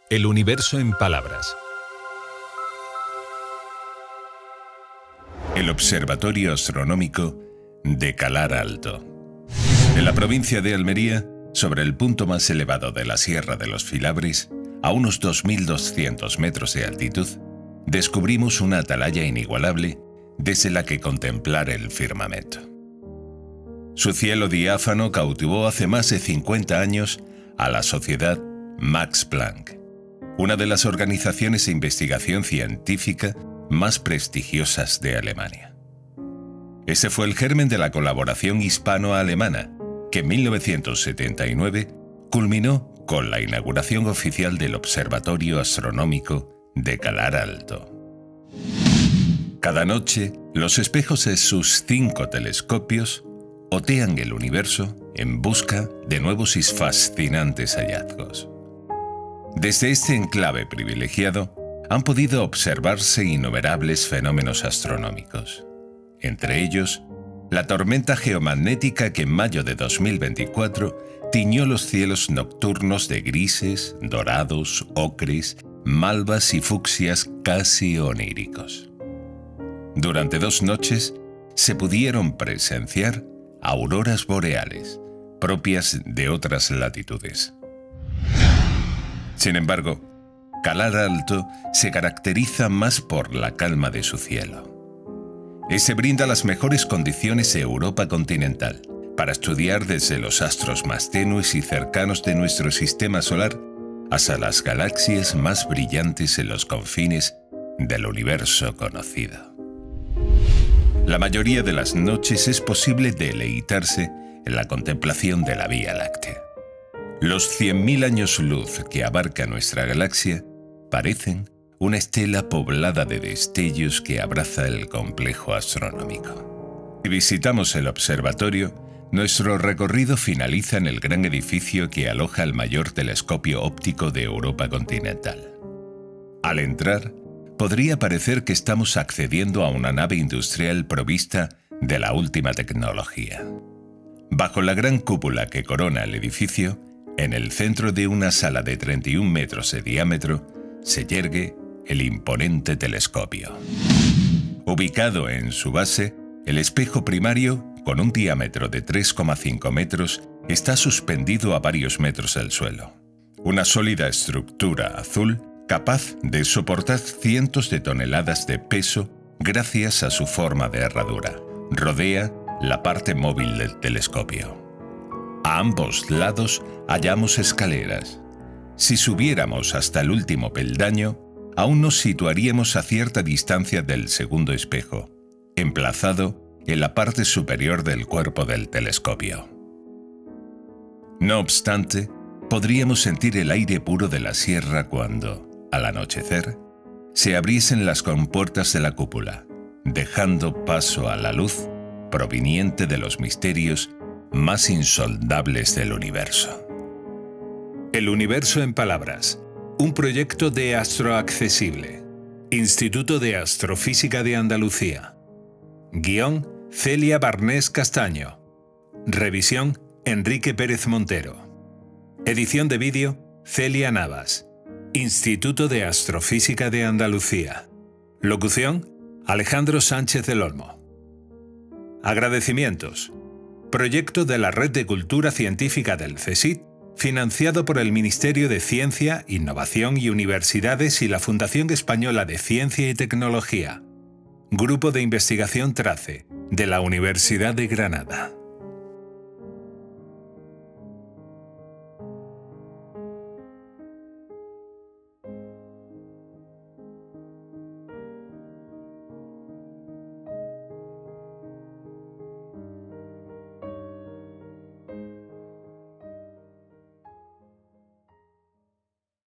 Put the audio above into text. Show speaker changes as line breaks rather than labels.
El universo en palabras.
El Observatorio Astronómico de Calar Alto. En la provincia de Almería, sobre el punto más elevado de la Sierra de los Filabres, a unos 2.200 metros de altitud, descubrimos una atalaya inigualable desde la que contemplar el firmamento. Su cielo diáfano cautivó hace más de 50 años a la Sociedad Max Planck, una de las organizaciones de investigación científica más prestigiosas de Alemania. Ese fue el germen de la colaboración hispano-alemana, que en 1979 culminó con la inauguración oficial del Observatorio Astronómico de Calar Alto. Cada noche, los espejos de sus 5 telescopios otean el universo en busca de nuevos y fascinantes hallazgos. Desde este enclave privilegiado han podido observarse innumerables fenómenos astronómicos, entre ellos la tormenta geomagnética que en mayo de 2024 tiñó los cielos nocturnos de grises, dorados, ocres, malvas y fucsias casi oníricos. Durante 2 noches se pudieron presenciar auroras boreales, propias de otras latitudes. Sin embargo, Calar Alto se caracteriza más por la calma de su cielo. Ese brinda las mejores condiciones de Europa continental para estudiar desde los astros más tenues y cercanos de nuestro sistema solar hasta las galaxias más brillantes en los confines del universo conocido. La mayoría de las noches es posible deleitarse en la contemplación de la Vía Láctea. Los 100.000 años luz que abarca nuestra galaxia parecen una estela poblada de destellos que abraza el complejo astronómico. Si visitamos el observatorio, nuestro recorrido finaliza en el gran edificio que aloja el mayor telescopio óptico de Europa continental. Al entrar, podría parecer que estamos accediendo a una nave industrial provista de la última tecnología. Bajo la gran cúpula que corona el edificio, en el centro de una sala de 31 metros de diámetro, se yergue el imponente telescopio. Ubicado en su base, el espejo primario, con un diámetro de 3,5 metros, está suspendido a varios metros del suelo. Una sólida estructura azul capaz de soportar cientos de toneladas de peso gracias a su forma de herradura. Rodea la parte móvil del telescopio. A ambos lados hallamos escaleras. Si subiéramos hasta el último peldaño, aún nos situaríamos a cierta distancia del segundo espejo, emplazado en la parte superior del cuerpo del telescopio. No obstante, podríamos sentir el aire puro de la sierra cuando, al anochecer, se abriesen las compuertas de la cúpula, dejando paso a la luz proveniente de los misterios más insondables del universo.
El universo en palabras. Un proyecto de Astroaccesible. Instituto de Astrofísica de Andalucía. Guión: Celia Barnés Castaño. Revisión: Enrique Pérez Montero. Edición de vídeo: Celia Navas. Instituto de Astrofísica de Andalucía. Locución: Alejandro Sánchez del Olmo. Agradecimientos. Proyecto de la Red de Cultura Científica del CSIC, financiado por el Ministerio de Ciencia, Innovación y Universidades y la Fundación Española de Ciencia y Tecnología. Grupo de Investigación TRACE, de la Universidad de Granada.